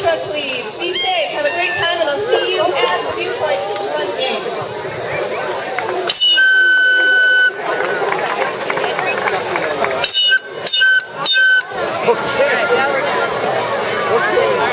truck, please. Be safe. Have a great time, and I'll see you at the viewpoint for some fun games. Okay. All right, now we're done. Okay.